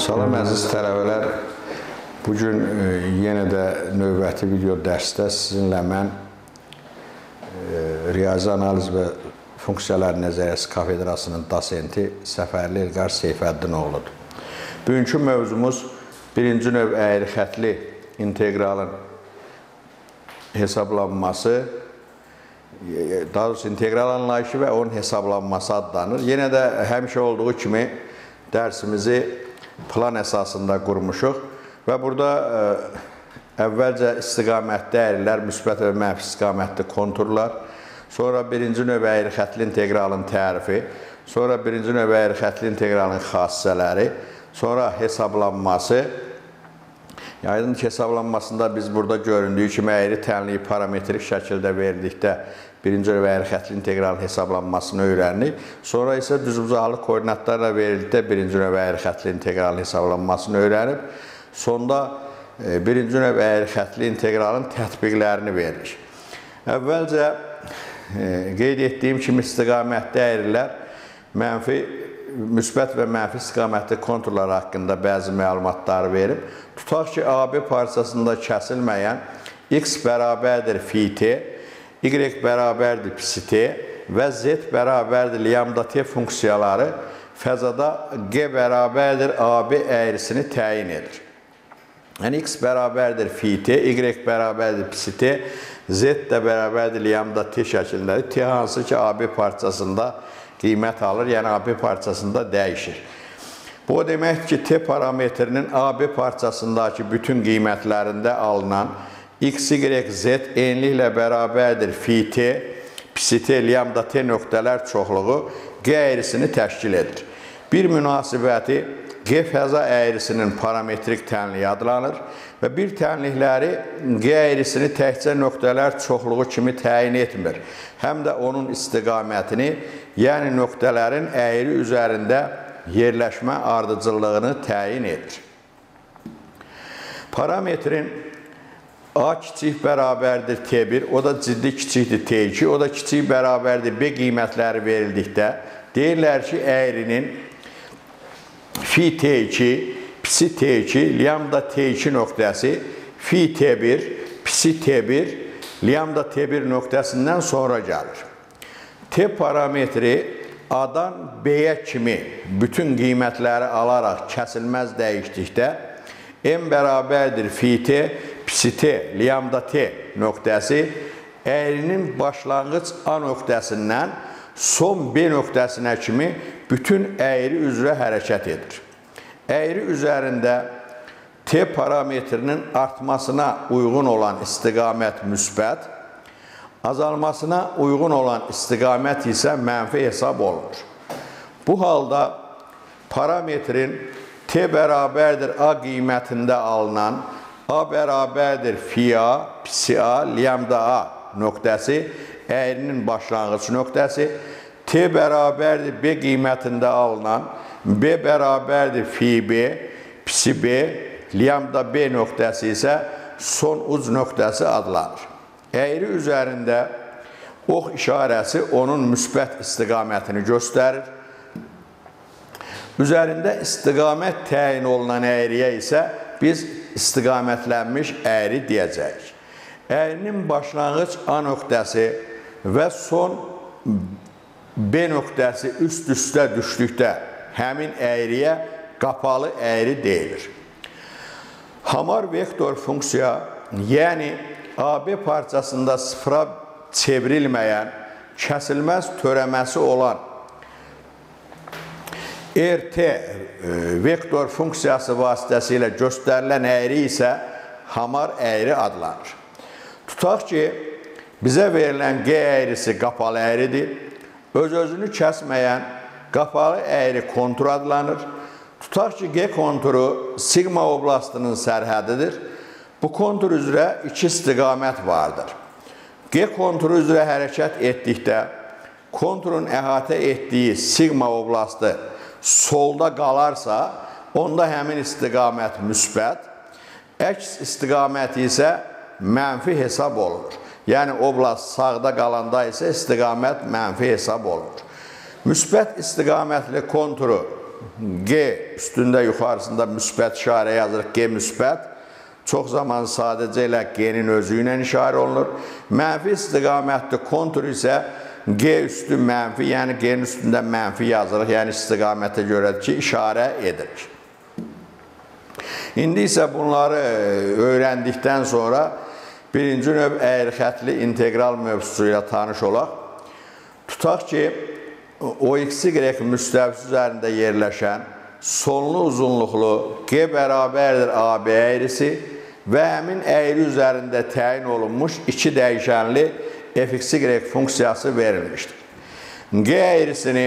Salam əziz tələbələr, bugün yenə də növbəti video dərsdə sizinlə mən Riyazi Analiz və Funksiyalar Nəzəriyyəsi Kafedrasının dosenti Səfərli İlqar Seyfəddinoğludur. Bugünkü mövzumuz birinci növ əyri xətli inteqralın hesablanması, daha doğrusu integral anlayışı və onun hesablanması adlanır. Yenə də həmişə olduğu kimi dərsimizi plan əsasında qurmuşuq və burada əvvəlcə istiqamətli əyrilər, müsbət və mənfi istiqamətli konturlar, sonra birinci növ əyri xətli inteqralın tərifi, sonra birinci növ əyri xətli inteqralın xassələri, sonra hesablanması. Aydın ki, hesablanmasında biz burada göründüyü kimi əyri tənliyi parametrik şəkildə verildikdə birinci növ əyri xətli inteqralın hesablanmasını öyrənirik. Sonra isə düzbucaqlı koordinatlarla verildikdə birinci növ əyri xətli inteqralın hesablanmasını öyrənib, sonda birinci növ əyri xətli inteqralın tətbiqlərini veririk. Əvvəlcə qeyd etdiyim kimi istiqamətli əyrilər müsbət və mənfi istiqamətli konturlar haqqında bəzi məlumatları verib. Tutaq ki, AB parçasında kəsilməyən x bərabərdir phi t, y bərabərdir psi t və z bərabərdir lambda t funksiyaları fəzada g bərabərdir AB əyrisini təyin edir. Yəni, x bərabərdir phi t, y bərabərdir psi t, z də bərabərdir lambda t şəkilləri t hansı ki, AB parçasında qiymət alır, yəni AB parçasında dəyişir. Bu o deməkdir ki, t parametrinin AB parçasındakı bütün qiymətlərində alınan x, y, z enliklə bərabərdir phi t, psi t, lambda t nöqtələr çoxluğu g əyrisini təşkil edir. Bir münasibəti g fəza əyrisinin parametrik tənliyi adlanır və bir tənlikləri g əyrisini təkcə nöqtələr çoxluğu kimi təyin etmir. Həm də onun istiqamətini, yəni nöqtələrin əyri üzərində yerləşmə ardıcıllığını təyin edir. Parametrin A kiçik bərabərdir T1, o da ciddi kiçikdir T2, o da kiçik bərabərdir B qiymətləri verildikdə deyirlər ki, əyrinin phi T2, psi T2, lambda T2 nöqtəsi phi T1, psi T1, lambda T1 nöqtəsindən sonra gəlir. T parametri A-dan B-yə kimi bütün qiymətləri alaraq kəsilməz dəyişdikdə M bərabərdir phi T, psi T, lambda T nöqtəsi əyrinin başlanğıc A nöqtəsindən son B nöqtəsinə kimi bütün əyri üzrə hərəkət edir. Əyri üzərində T parametrinin artmasına uyğun olan istiqamət müsbət, azalmasına uyğun olan istiqamət isə mənfi hesab olunur. Bu halda parametrin T bərabərdir A qiymətində alınan A bərabərdir phi A, psi A, lambda A nöqtəsi əyrinin başlanğıc nöqtəsi, T bərabərdir B qiymətində alınan B bərabərdir phi B, psi B, lambda B nöqtəsi isə son uc nöqtəsi adlanır. Əyri üzərində ox işarəsi onun müsbət istiqamətini göstərir. Üzərində istiqamət təyin olunan əyriyə isə biz istiqamətlənmiş əyri deyəcəyik. Əyrinin başlanğıc A nöqtəsi və son B nöqtəsi üst-üstə düşdükdə həmin əyriyə qapalı əyri deyilir. Hamar vektor funksiya, yəni AB parçasında sıfıra çevrilməyən, kəsilməz törəməsi olan RT vektor funksiyası vasitəsilə göstərilən əyri isə hamar əyri adlanır. Tutaq ki, bizə verilən G əyrisi qapalı əyridir, öz-özünü kəsməyən qapalı əyri kontur adlanır. Tutaq ki, G konturu sigma oblastının sərhədidir. Bu kontur üzrə iki istiqamət vardır. G konturu üzrə hərəkət etdikdə konturun əhatə etdiyi sigma oblastı solda qalarsa, onda həmin istiqamət müsbət, əks istiqaməti isə mənfi hesab olunur. Yəni, oblast sağda qalanda isə istiqamət mənfi hesab olunur. Müsbət istiqamətli konturu G üstündə yuxarısında müsbət işarə yazırıq, G müsbət. Çox zaman sadəcə ilə G-nin özü ilə işarə olunur. Mənfi istiqamətli kontur isə G üstü mənfi, yəni G-nin üstündə mənfi yazırıq, yəni istiqamətə görə ki, işarə edirik. İndi isə bunları öyrəndikdən sonra birinci növ əyri xətli integral mövzusu ilə tanış olaq. Tutaq ki, OX-Y müstəvisi üzərində yerləşən sonlu uzunluqlu G bərabərdir AB əyrisi və həmin əyri üzərində təyin olunmuş iki dəyişənli fx-y funksiyası verilmişdir. G əyrisini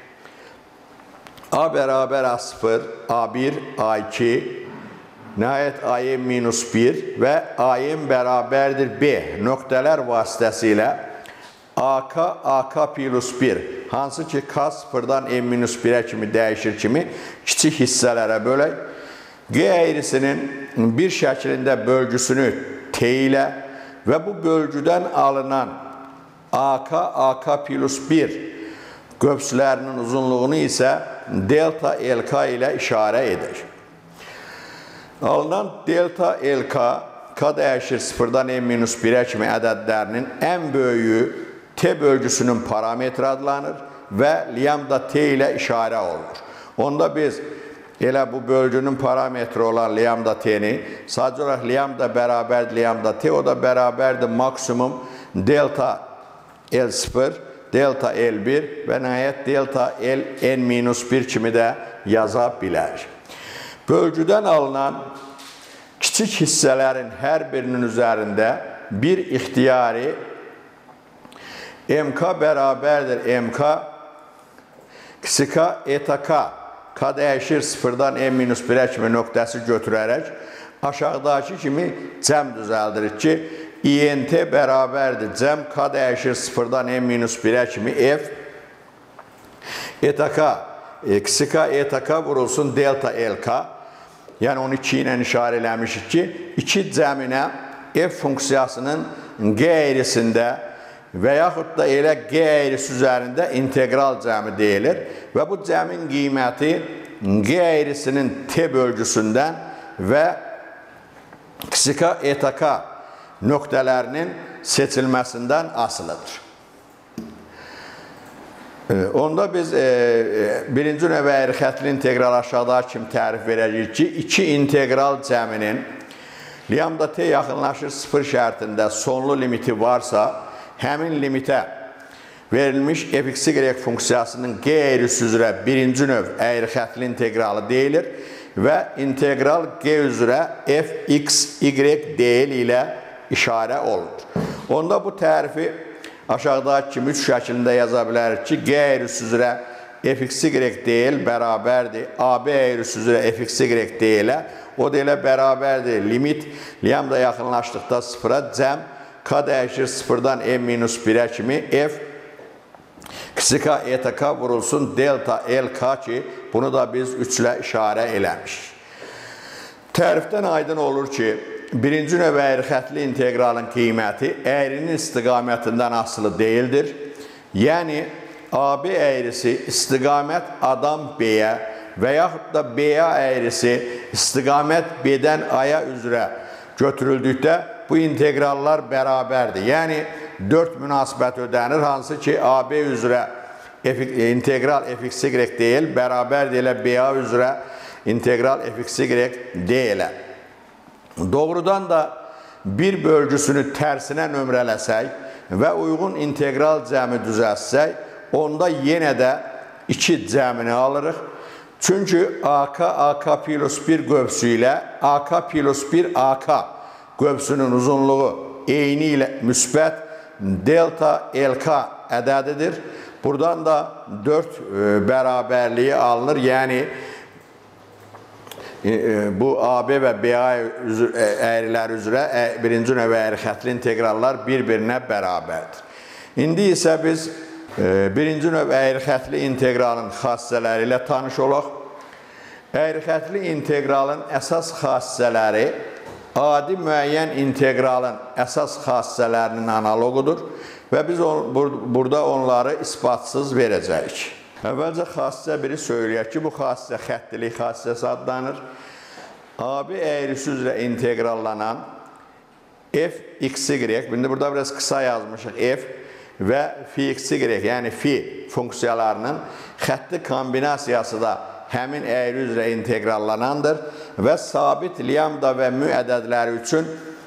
A bərabər A0, A1, A2, nəhayət AM-1 və AM bərabərdir B nöqtələr vasitəsilə AK, AK plus 1, hansı ki K0-dan M-1-ə kimi dəyişir kimi kiçik hissələrə bölək. G əyrisinin bir şəklində bölgüsünü T ilə və bu bölgüdən alınan AK, AK plus 1 qövslərinin uzunluğunu isə delta LK ilə işarə edir. Alınan delta LK, K dəyişir 0-dan M-1-ə kimi ədədlərinin ən böyüyü T bölgüsünün parametri adlanır və lambda T ilə işarə olunur. Onda biz elə bu bölgünün parametri olan lambda T-ni sadəcə olaraq lambda bərabərdir lambda T, o da bərabərdir maksimum delta L0, delta L1 və nəhayət delta L-N-1 kimi də yaza bilərik. Bölgüdən alınan kiçik hissələrin hər birinin üzərində bir ixtiyari MK bərabərdir MK kiçika eta K, K dəyişir 0-dan M-1-ə kimi nöqtəsi götürərək aşağıdakı kimi cəm düzəldirik ki, INT bərabərdir cəm K dəyişir 0-dan M-1-ə kimi F eta K, kiçika eta K vurulsun delta LK, yəni onu 2 ilə işarə eləmişik ki, 2 cəminə F funksiyasının G əyrisində və yaxud da elə G əyrisi üzərində integral cəmi deyilir və bu cəmin qiyməti G əyrisinin T bölgüsündən və kiçika eta K nöqtələrinin seçilməsindən asılıdır. Onda biz birinci növ əyri xətli integral aşağıdakı kimi tərif verəcəyik ki, iki integral cəminin lambda T yaxınlaşır 0 şərtində sonlu limiti varsa, həmin limitə verilmiş fx-y funksiyasının G əyrisi üzrə birinci növ əyri xətli integralı deyilir və integral G üzrə fx-y deyil ilə işarə olunur. Onda bu tərifi aşağıdakı kimi 3 şəklində yaza bilərik ki, G əyrisi üzrə fx-y deyil bərabərdir AB əyrisi üzrə fx-y deyilə, o deyilə bərabərdir limit lambda yaxınlaşdıqda 0-a cəm K dəyişir 0-dan M-1-ə kimi F kiçika eta K vurulsun delta LK ki, bunu da biz 3 ilə işarə eləmişik. Tərifdən aydın olur ki, birinci növ əyri xətli integralın qiyməti əyrinin istiqamətindən asılı deyildir. Yəni, AB əyrisi istiqamət adam B-yə və yaxud da BA əyrisi istiqamət B-dən A-ya üzrə götürüldükdə bu integrallar bərabərdir. Yəni, 4 münasibət ödənir, hansı ki, AB üzrə integral fx-y deyil, bərabər deyilə BA üzrə integral fx-y deyilə. Doğrudan da bir bölgüsünü tərsinə nömrələsək və uyğun integral cəmi düzəltsək, onda yenə də 2 cəmini alırıq. Çünki AK, AK plus 1 qövsü ilə AK plus 1 AK qövsünün uzunluğu eyni ilə müsbət delta LK ədədidir. Buradan da 4 bərabərliyi alınır. Yəni, bu AB və BA əyriləri üzrə birinci növ əyri xətli integrallar bir-birinə bərabərdir. İndi isə biz birinci növ əyri xətli integralın xassələri ilə tanış olaq. Əyri xətli integralın əsas xassələri adi müəyyən integralın əsas xassələrinin analogudur və biz burada onları isbatsız verəcəyik. Əvvəlcə xassəsə biri söyləyək ki, bu xassəsə xəttilik xassəsi adlanır. AB əyrisi üzrə inteqrallanan f x, y, şimdi burada biraz qısa yazmışıq, f və fi x, y, yəni fi funksiyalarının xətti kombinasiyası da həmin əyri üzrə inteqrallanandır və sabit lambda və mü ədədləri üçün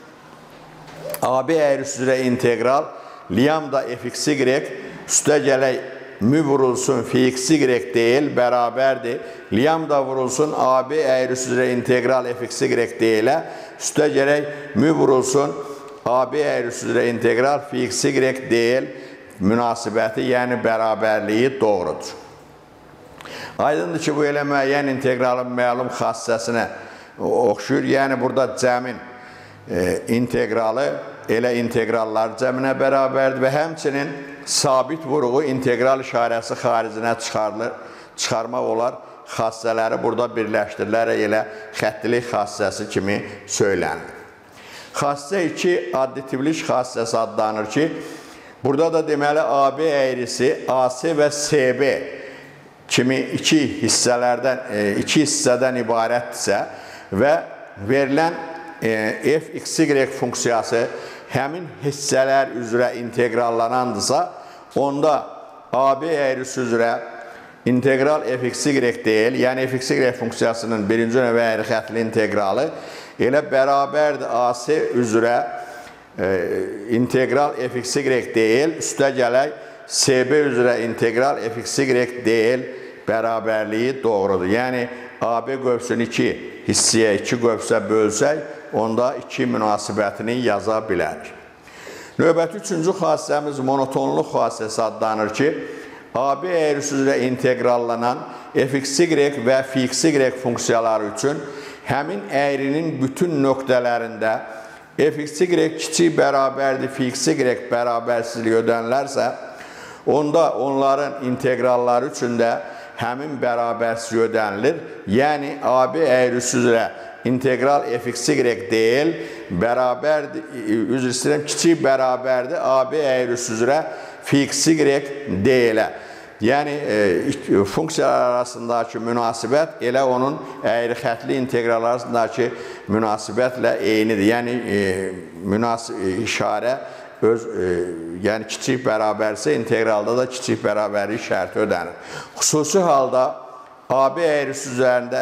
AB əyrisi üzrə integral lambda fx, y üstə gələk mü vurulsun fi x, y deyil, bərabərdir. Lambda vurulsun AB əyrisi üzrə integral fx, y deyilə, üstə gələk mü vurulsun AB əyrisi üzrə integral fi x, y deyil münasibəti, yəni bərabərliyi doğrudur. Aydındır ki, bu elə müəyyən inteqralın məlum xassəsinə oxşuyur. Yəni, burada cəmin inteqralı elə inteqrallar cəminə bərabərdir və həmçinin sabit vuruğu integral işarəsi xaricinə çıxarmaq olar. Xassələri burada birləşdirilərək elə xəttilik xassəsi kimi söylənir. Xassə 2 additivlik xassəsi adlanır ki, burada da deməli AB əyrisi AC və CB kimi iki hissədən ibarətdirsə və verilən f(x, y) funksiyası həmin hissələr üzrə inteqrallanandısa, onda AB əyrisi üzrə integral f(x, y) deyil, yəni f(x, y) funksiyasının birinci növ əyri xətli inteqralı elə bərabərdir AC üzrə integral f(x, y) deyil, üstə gələk CB üzrə integral fx, y deyil bərabərliyi doğrudur. Yəni, AB qövsünü 2 hissəyə 2 qövsə bölsək, onda 2 münasibətini yaza bilərik. Növbəti üçüncü xassəmiz monotonluq xassəsi adlanır ki, AB əyrisi üzrə inteqrallanan fx, y və fx, y funksiyaları üçün həmin əyrinin bütün nöqtələrində fx, y kiçik bərabərdir, fx, y bərabərsizlik ödənilərsə, onda onların inteqralları üçün də həmin bərabərsizlik ödənilir. Yəni, AB əyrisi üzrə integral fx, y deyil, bərabərdir, üzr istəyirəm, kiçik bərabərdir AB əyrisi üzrə fx, y deyilə. Yəni, funksiyalar arasındakı münasibət elə onun əyri xətli integral arasındakı münasibətlə eynidir. Yəni, işarə yəni kiçik bərabərsə inteqralda da kiçik bərabərlik şərti ödənir. Xüsusi halda AB əyrisi üzərində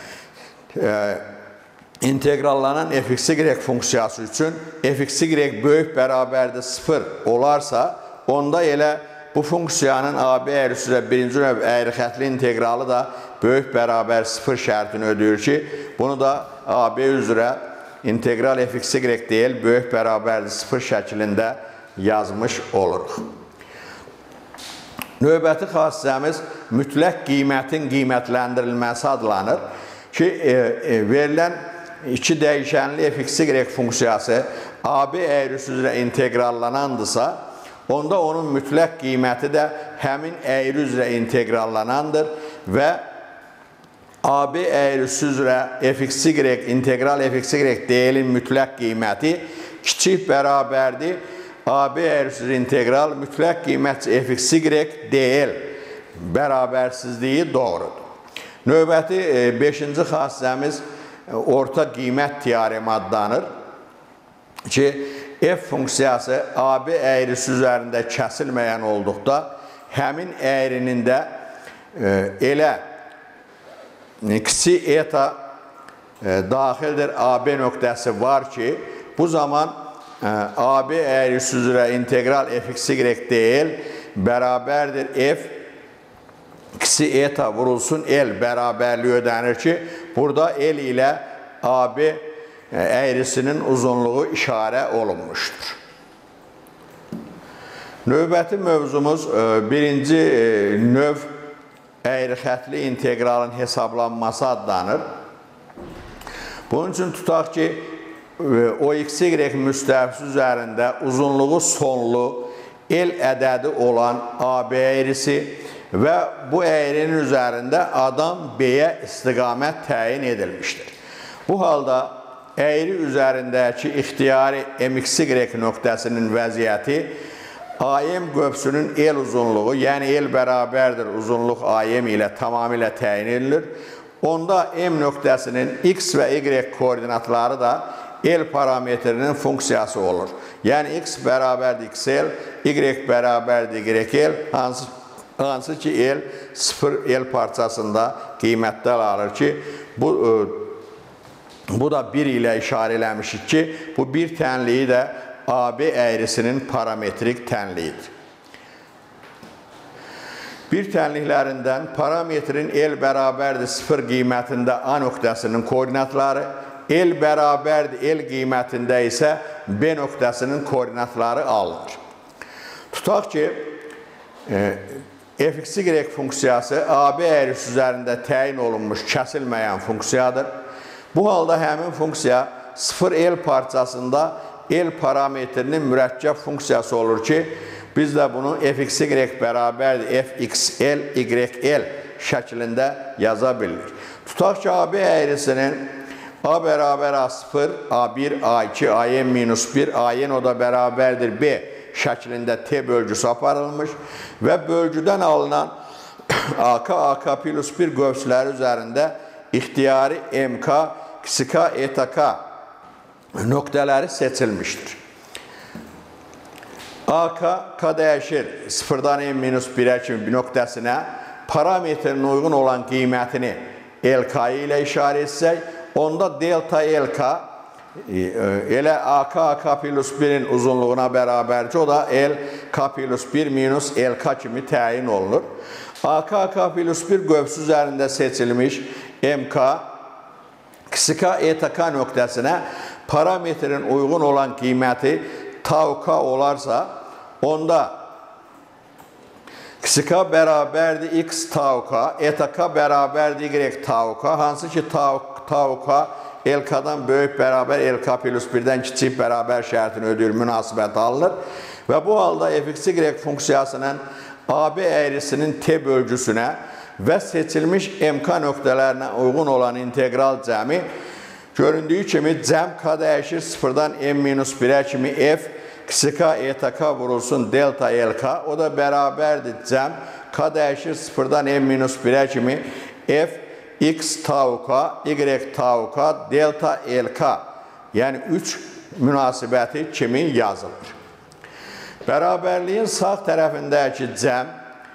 inteqrallanan fx, y funksiyası üçün fx, y böyük bərabərdir 0 olarsa, onda elə bu funksiyanın AB əyrisi üzrə birinci növ əyri xətli inteqralı da böyük bərabər 0 şərtini ödəyir ki, bunu da AB üzrə integral fx, y deyil, böyük bərabərdir 0 şəklində yazmış oluruq. Növbəti xassəmiz mütləq qiymətin qiymətləndirilməsi adlanır ki, verilən iki dəyişənli fx, y funksiyası AB əyrisi üzrə inteqrallanandısa, onda onun mütləq qiyməti də həmin əyri üzrə inteqrallanandır və AB əyrisi üzrə fx, y, integral fx, y deyilin mütləq qiyməti kiçik bərabərdir. AB əyrisi üzrə integral mütləq qiymət fx, y deyil bərabərsizliyi doğrudur. Növbəti 5-ci xassəmiz orta qiymət teoremi adlanır ki, f funksiyası AB əyrisi üzərində kəsilməyən olduqda, həmin əyrinin də elə kiçik eta daxildir AB nöqtəsi var ki, bu zaman AB əyrisi üzrə integral fx, y deyil, bərabərdir f kiçik eta vurulsun L bərabərliyi ödənir ki, burada L ilə AB əyrisinin uzunluğu işarə olunmuşdur. Növbəti mövzumuz birinci növ əyri xətli inteqralın hesablanması adlanır. Bunun üçün tutaq ki, OX, Y müstəvisi üzərində uzunluğu sonlu L ədədi olan AB əyrisi və bu əyrinin üzərində adam B-yə istiqamət təyin edilmişdir. Bu halda əyri üzərindəki ixtiyari MX, Y nöqtəsinin vəziyyəti AM qövsünün el uzunluğu, yəni el bərabərdir uzunluq AM ilə tamamilə təyin edilir. Onda M nöqtəsinin X və Y koordinatları da L parametrinin funksiyası olur. Yəni X bərabərdir XL, Y bərabərdir YL, hansı ki L 0 L parçasında qiymətlər alır ki, bu da 1 ilə işarə eləmişik ki, bu bir tənliyi də AB əyrisinin parametrik tənliyidir. Bir tənliklərindən parametrin L bərabərdir 0 qiymətində A nöqtəsinin koordinatları, L bərabərdir L qiymətində isə B nöqtəsinin koordinatları alınır. Tutaq ki, fx-y funksiyası AB əyrisi üzərində təyin olunmuş kəsilməyən funksiyadır. Bu halda həmin funksiya 0L parçasında L parametrinin mürəkkəb funksiyası olur ki, biz də bunu fx-y bərabərdir fxl, YL şəklində yaza bilirik. Tutaq ki, AB əyrisinin A bərabər A0, A1, A2, AN minus 1, AN o da bərabərdir B şəklində T bölgüsü aparılmış və bölgüdən alınan AK, AK plus 1 qövsləri üzərində ixtiyari MK, KSK, ETK nöqtələri seçilmişdir. AK, K dəyişir 0-dan n-1-ə kimi bir nöqtəsinə parametrin uyğun olan qiymətini LK ilə işarə etsək, onda delta LK elə AK, AK plus 1-in uzunluğuna bərabərdir. O da L, K plus 1 minus LK kimi təyin olunur. AK, AK plus 1 qövsü üzərində seçilmiş MK, KSK, ETK nöqtəsinə parametrin uyğun olan qiyməti tau K olarsa, onda KSK bərabərdir X tau K, ETK bərabərdir Y tau K, hansı ki tau K LK-dan böyük bərabər LK plus 1-dən kiçik bərabər şərtini ödəyir, münasibət alınır. Və bu halda fx-y funksiyasının AB əyrisinin T bölgüsünə və seçilmiş MK nöqtələrinə uyğun olan integral cəmi göründüyü kimi cəm K dəyişir 0-dan n-1-ə kimi F, KSK, ETK vurulsun delta LK, o da bərabərdir cəm K dəyişir 0-dan n-1-ə kimi F, X tau K, Y tau K, delta LK, yəni 3 münasibəti kimi yazılır. Bərabərliyin sağ tərəfindəki cəm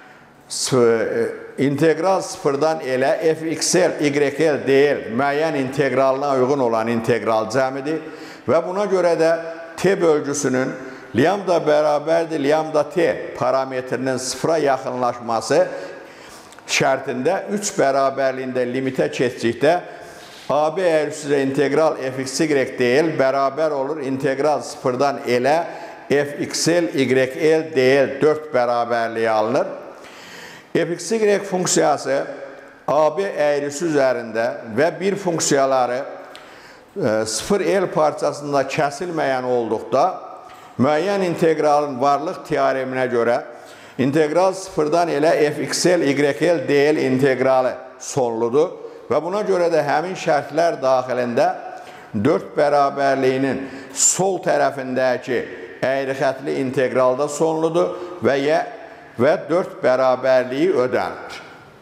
integral 0-dan elə fxl, YL, DL müəyyən integralına uyğun olan integral cəmidir və buna görə də T bölgüsünün lambda bərabərdir lambda T parametrinin 0-a yaxınlaşması şərtində 3 bərabərliyində limitə keçdikdə AB əyrisi ilə integral fx-y DL bərabər olur integral 0-dan elə fxl, YL, DL 4 bərabərliyi alınır. fx-y funksiyası AB əyrisi üzərində və bir funksiyaları 0L parçasında kəsilməyən olduqda müəyyən integralın varlıq teoreminə görə integral 0-dan elə fxl, YL, DL integralı sonludur və buna görə də həmin şərtlər daxilində 4 bərabərliyinin sol tərəfindəki əyri xətli integralda sonludur və 4 bərabərliyi ödənir.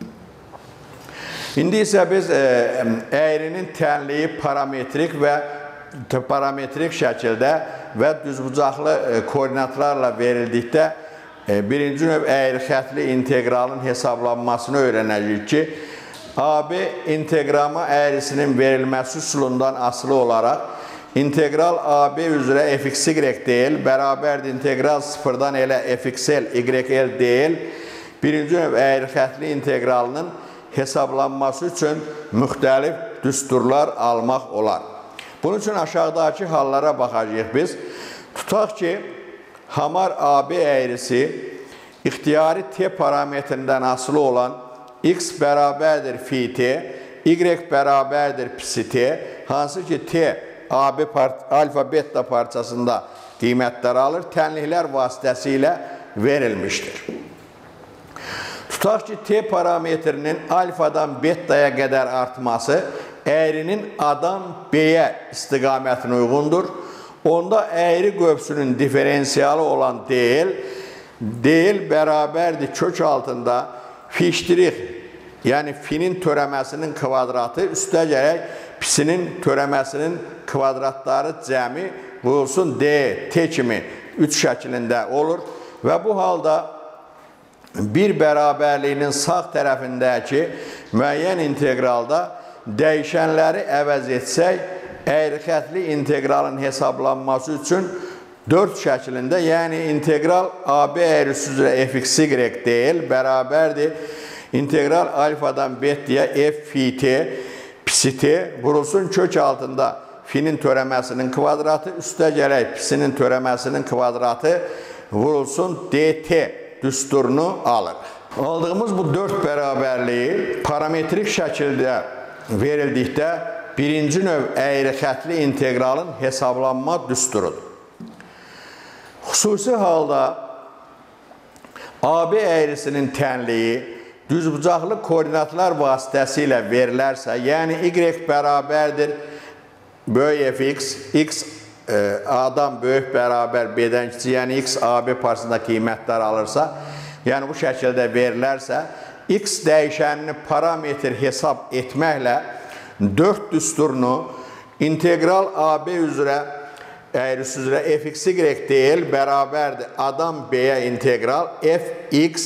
İndi isə biz əyrinin tənliyi parametrik şəkildə və düzbucaqlı koordinatlarla verildikdə birinci növ əyri xətli integralın hesablanmasını öyrənəcəyik ki, AB inteqrama əyrisinin verilməsi üsulundan asılı olaraq integral AB üzrə fx-y DL bərabərdir integral 0-dan elə fxl, YL, DL birinci növ əyri xətli integralının hesablanması üçün müxtəlif düsturlar almaq olar. Bunun üçün aşağıdakı hallara baxacağıq biz. Tutaq ki, hamar AB əyrisi ixtiyari T parametrindən asılı olan X bərabərdir phi T, Y bərabərdir psi T, hansı ki T AB alfa beta parçasında qiymətlər alır, tənliklər vasitəsilə verilmişdir. Tutaq ki, T parametrinin alfadan betaya qədər artması əyrinin A-dan B-yə istiqamətinə uyğundur. Onda əyri qövsünün diferensiyalı olan DL deyil bərabərdir kök altında fi', yəni fi'nin törəməsinin kvadratı üstə gərək pisinin törəməsinin kvadratları cəmi vurulsun D, T kimi 3 şəklində olur və bu halda bir bərabərliyinin sağ tərəfindəki müəyyən inteqralda dəyişənləri əvəz etsək, əyri-xətli inteqralın hesablanması üçün 4 şəklində, yəni integral AB əyrisi üzrə fx, y deyil, bərabərdir. İntegral alfadan betliyə f fi t, psi t vurulsun kök altında fi'nin törəməsinin kvadratı, üstə gələk psinin törəməsinin kvadratı vurulsun dt düsturunu alır. Aldığımız bu 4 bərabərliyi parametrik şəkildə verildikdə birinci növ əyri-xətli inteqralın hesablanma düsturudur. Xüsusi halda AB əyrisinin tənliyi düzbucaqlı koordinatlar vasitəsilə verilərsə, yəni y bərabərdir böyük fx, x A-dan böyük bərabər B-dən kiçik, yəni x AB parçasında qiymətlər alırsa, yəni bu şəkildə verilərsə, x dəyişənini parametr hesab etməklə 4 düsturunu integral AB üzrə əyrisi üzrə fx, y deyil, bərabərdir A-dan B-yə integral fx,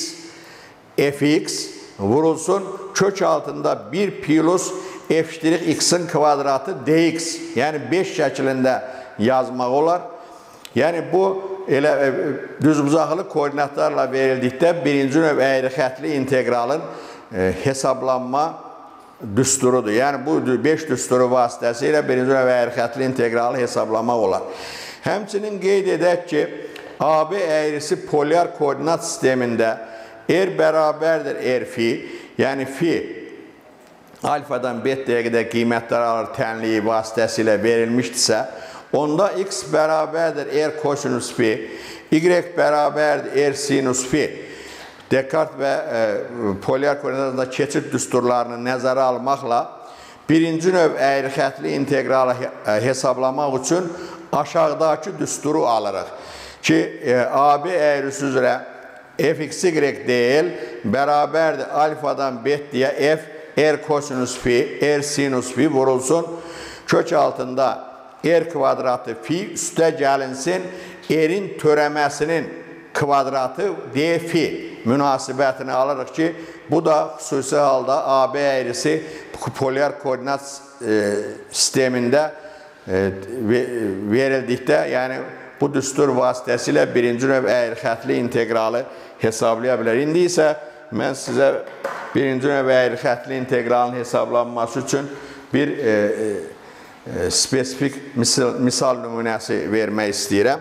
fx vurulsun kök altında 1 plus f'(x)'in kvadratı dx, yəni 5 şəklində yazmaq olar. Yəni bu elə düzbucaqlı koordinatlarla verildikdə birinci növ əyri-xətli inteqralın hesablanma düsturudur. Yəni bu 5 düsturu vasitəsilə birinci növ əyri-xətli inteqralı hesablamaq olar. Həmçinin qeyd edək ki, AB əyrisi polyar koordinat sistemində r bərabərdir r fi, yəni fi alfadan beta'ya qədər qiymətlər alır tənliyi vasitəsilə verilmişdirsə, onda x bərabərdir r kosinus fi, y bərabərdir r sinus fi. Descartes və polyar koordinatında keçid düsturlarını nəzərə almaqla birinci növ əyri-xətli inteqralı hesablamaq üçün aşağıdakı düsturu alırıq ki, AB əyrisi üzrə fx, y deyil, bərabərdir alfadan beta'ya f r kosinus fi, r sinus fi vurulsun kök altında r kvadratı fi üstə gəlinsin r'in törəməsinin kvadratı d fi münasibətini alırıq ki, bu da xüsusi halda AB əyrisi polyar koordinat sistemində verildikdə, yəni bu düstur vasitəsilə birinci növ əyri-xətli inteqralı hesablaya bilər. İndi isə mən sizə birinci növ əyri-xətli inteqralın hesablanması üçün bir spesifik misal nümunəsi vermək istəyirəm.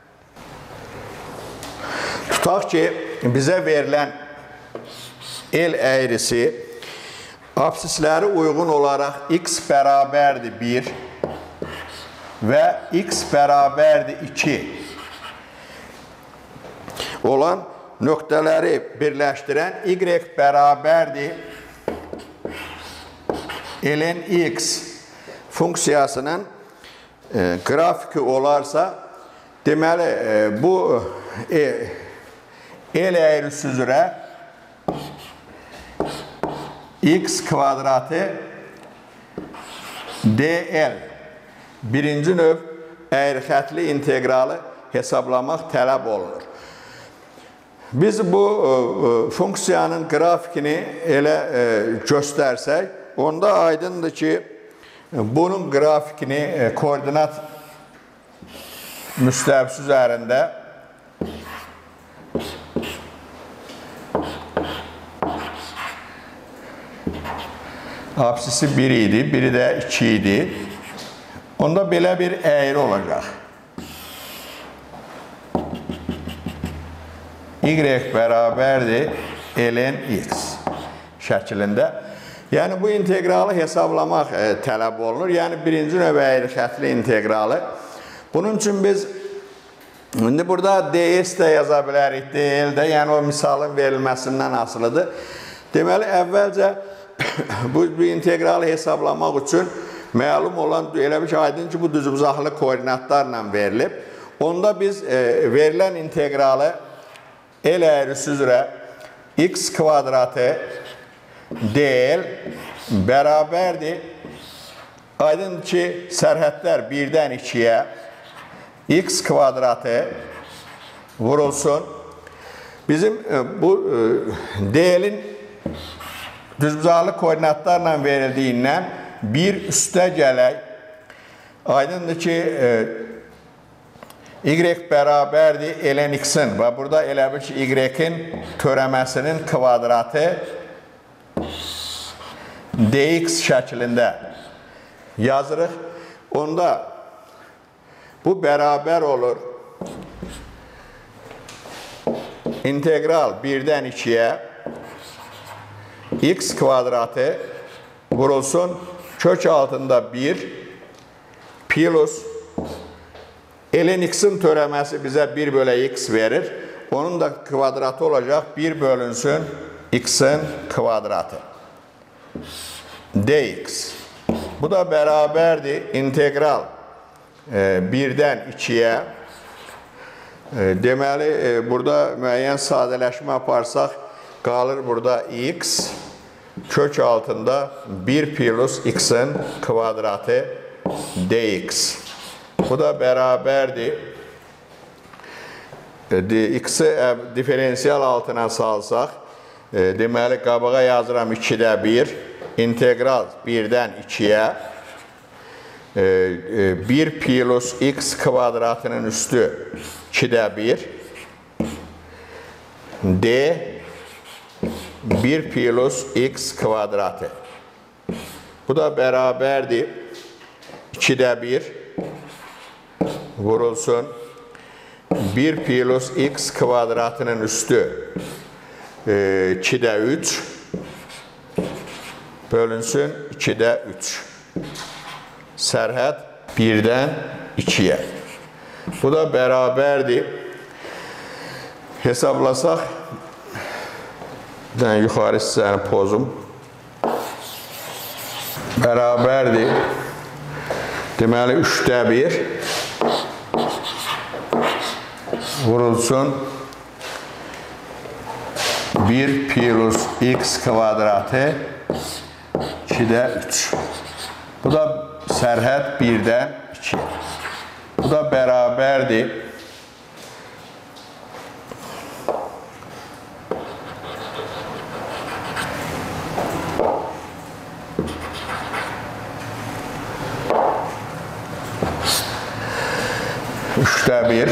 Tutaq ki, bizə verilən el əyrisi absisləri uyğun olaraq x bərabərdir 1 və x bərabərdir 2 olan nöqtələri birləşdirən y bərabərdir ln x funksiyasının qrafiki olarsa, deməli, bu el əyrisi üzrə x kvadratı dl birinci növ əyri-xətli inteqralı hesablamaq tələb olunur. Biz bu funksiyanın qrafikini elə göstərsək, onda aydındır ki, bunun qrafikini koordinat müstəvisi üzərində absisi 1 idi, biri də 2 idi. Onda belə bir əyri olacaq. Y bərabərdir ln x şəklində. Yəni bu inteqralı hesablamaq tələb olunur. Yəni birinci növ əyri-xətli inteqralı. Bunun üçün biz indi burada ds də yaza bilərik, dl də, yəni o misalın verilməsindən asılıdır. Deməli, əvvəlcə bu inteqralı hesablamaq üçün məlum olan, elə bir ki, aydın ki, bu düzbucaqlı koordinatlarla verilib. Onda biz verilən inteqralı el əyrisi üzrə x kvadratı dl bərabərdir. Aydındır ki, sərhədlər 1-dən 2-yə x kvadratı vurulsun. Bizim bu dl-in düzbucaqlı koordinatlarla verildiyindən bir üstə gələk. Aydındır ki, y bərabərdir ln x-in və burada elə bil ki, y-in törəməsinin kvadratı dx şəklində yazırıq. Onda bu bərabər olur. İntegral 1-dən 2-yə x kvadratı vurulsun. Kök altında 1 plus ln x-in törəməsi bizə 1 bölə x verir. Onun da kvadratı olacaq 1 bölünsün x-in kvadratı. dx. Bu da bərabərdir. İntegral 1-dən 2-yə. Deməli, burada müəyyən sadələşmə aparsaq, qalır burada x. Kök altında 1 plus x-in kvadratı dx. Bu da bərabərdir. X-i diferensiyal altına salsaq, deməli, qabağa yazıram 2-də 1. İntegral 1-dən 2-yə 1 plus x kvadratının üstü 2-də 1 d 1 plus x kvadratı. Bu da bərabərdir. 2-də 1 vurulsun. 1 plus x kvadratının üstü 2-də 3 bölünsün 2-də 3. Sərhəd 1-dən 2-yə. Bu da bərabərdir. Hesablasaq, yuxarı hissəni pozum. Bərabərdir. Deməli, 3-də 1 vurulsun. 1 plus x kvadratı 2-də 3. Bu da sərhəd 1-dən 2. Bu da bərabərdir. Üçdə 1.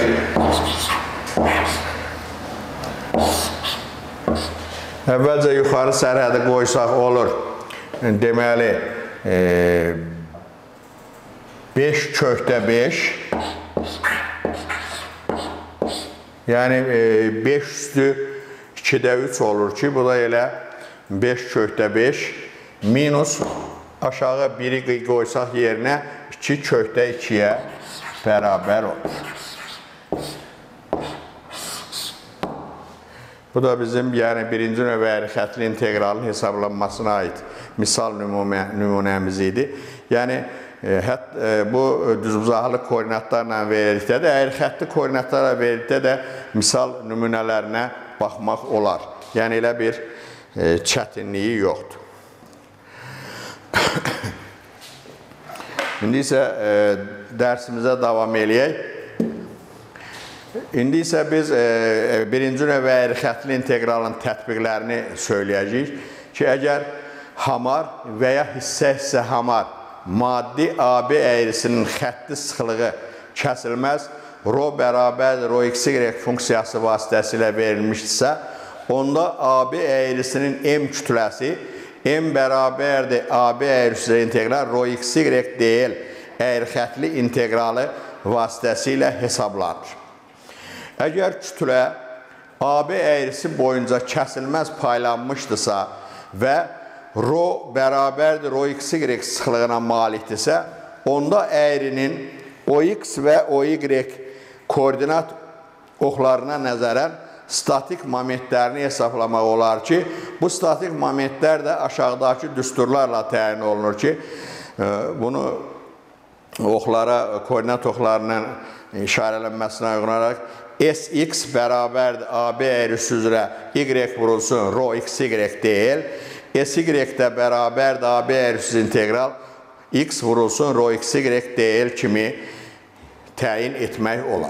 Əvvəlcə yuxarı sərhədi qoysaq olur. Deməli, 5 kökdə 5. Yəni, 5 üstü 2-də 3 olur ki, bu da elə 5 kökdə 5 minus aşağı 1-i qoysaq yerinə 2 kökdə 2-yə bərabər olur. Bu da bizim birinci növbəri xətli inteqralın hesablanmasına aid misal nümunəmiz idi. Yəni, bu düzbucaqlı koordinatlarla verildikdə də, əyri xətli koordinatlarla verildikdə də misal nümunələrinə baxmaq olar. Yəni, elə bir çətinliyi yoxdur. İndi isə dərsimizə davam eləyək. İndi isə biz birinci növə əyri xətli inteqralın tətbiqlərini söyləyəcəyik ki, əgər hamar və ya hissə hamar maddi AB əyrisinin xətti sıxlığı kəsilməz, rho bərabərdir, rho xy funksiyası vasitəsilə verilmişdirsə, onda AB əyrisinin M kütləsi M bərabərdir AB əyrisi integral rho xy dl əyri xətli inteqralı vasitəsilə hesablanır. Əgər kütlə AB əyrisi boyunca kəsilməz paylanmışdırsa və rho bərabərdir rho xy sıxlığına malikdirsə, onda əyrinin OX və OY koordinat oxlarına nəzərən statik momentlərini hesablamaq olar ki, bu statik momentlər də aşağıdakı düsturlarla təyin olunur ki, bunu oxlara, koordinat oxlarının işarələnməsinə uyğun olaraq Sx bərabərdir AB əyrisi üzrə y vurulsun rho xy deyil. Sy də bərabərdir AB əyrisi integral x vurulsun rho xy deyil kimi təyin etmək olar.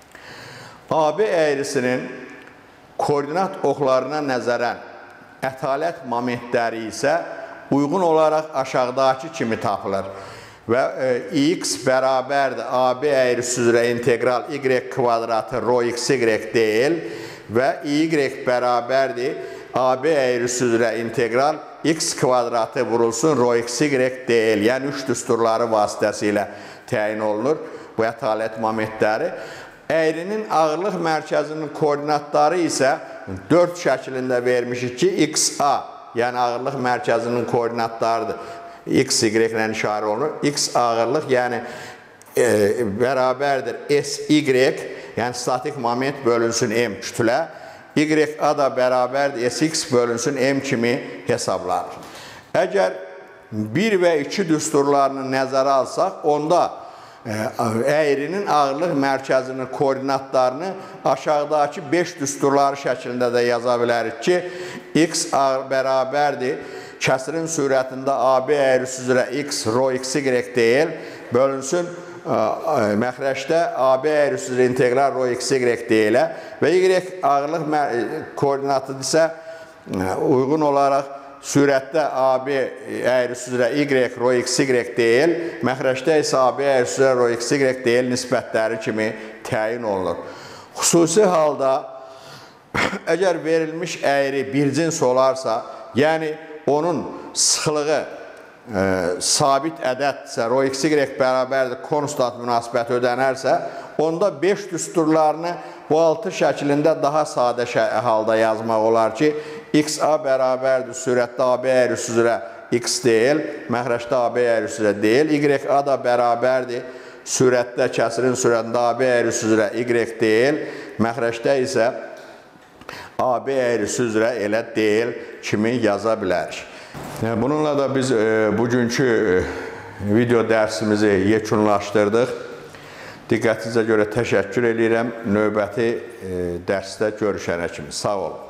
AB əyrisinin koordinat oxlarına nəzərən ətalət momentləri isə uyğun olaraq aşağıdakı kimi tapılır. Və x bərabərdir AB əyrisi üzrə integral y kvadratı rho xy deyil və y bərabərdir AB əyrisi üzrə integral x kvadratı vurulsun rho xy deyil. Yəni 3 düsturları vasitəsilə təyin olunur bu ətalət momentləri. Əyrinin ağırlıq mərkəzinin koordinatları isə 4 şəklində vermişik ki, xa, yəni ağırlıq mərkəzinin koordinatlarıdır. X, y ilə işarə olunur. X ağırlıq, yəni bərabərdir sy, yəni statik moment bölünsün m kütlə. Y-a da bərabərdir sx bölünsün m kimi hesablanır. Əgər 1 və 2 düsturlarını nəzərə alsaq, onda əyrinin ağırlıq mərkəzinin koordinatlarını aşağıdakı 5 düsturları şəklində də yaza bilərik ki, x bərabərdir kəsirin surətində AB əyrisi üzrə x rho xy deyil, bölünsün məxrəcdə AB əyrisi üzrə integral rho xy deyilə və y ağırlıq koordinatı isə uyğun olaraq surətdə AB əyrisi üzrə y rho xy deyil, məxrəcdə isə AB əyrisi üzrə rho xy deyil nisbətləri kimi təyin olunur. Xüsusi halda əgər verilmiş əyri bircins olarsa, yəni onun sıxlığı sabit ədədsə, rho xy bərabərdir konstant münasibət ödənərsə, onda 5 düsturlarını bu altı şəklində daha sadə halda yazmaq olar ki, xa bərabərdir surətdə AB əyrisi üzrə x deyil, məxrəcdə AB əyrisi üzrə deyil, y-a da bərabərdir surətdə kəsirin surətində AB əyrisi üzrə y deyil, məxrəcdə isə AB əyrisi üzrə elə deyil kimi yaza bilərik. Bununla da biz bugünkü video dərsimizi yekunlaşdırdıq. Diqqətinizə görə təşəkkür edirəm. Növbəti dərsdə görüşənə kimi. Sağ olun.